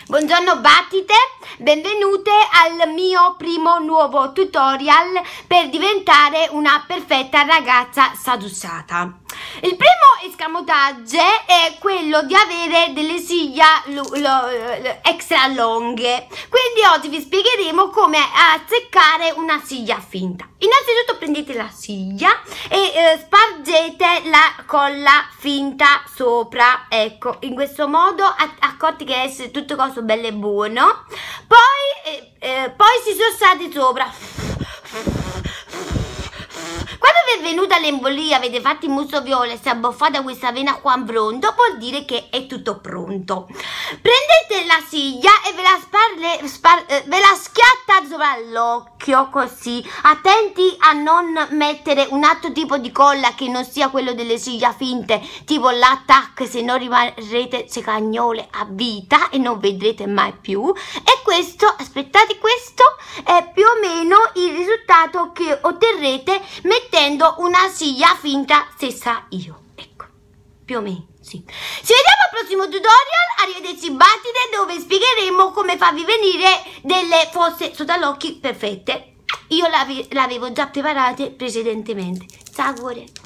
Buongiorno battite, benvenute al mio primo nuovo tutorial per diventare una perfetta ragazza sadussata. Il primo escamotage è quello di avere delle ciglia extra lunghe, quindi oggi vi spiegheremo come azzeccare una ciglia finta. Innanzitutto prendete la ciglia e spargete la colla finta sopra, ecco, in questo modo, accorti che essere tutto coso bello e buono. Poi si sossate sopra. Quando vi è venuta l'embolia, avete fatto il muso viola e si è abboffata questa vena qua in fronte, vuol dire che è tutto pronto. Prendete la ciglia e ve la schiattate sopra l'occhio, così. Attenti a non mettere un altro tipo di colla che non sia quello delle ciglia finte, tipo l'attack, se no rimarrete cecagnole a vita e non vedrete mai più. E questo, aspettate, questo è più o meno il risultato che otterrete mettendo una ciglia finta stessa io, ecco, più o meno, sì. Ci vediamo al prossimo tutorial, arrivederci battite, dove spiegheremo come farvi venire delle fosse sotto l'occhio perfette. Io l'avevo già preparate precedentemente. Ciao cuore.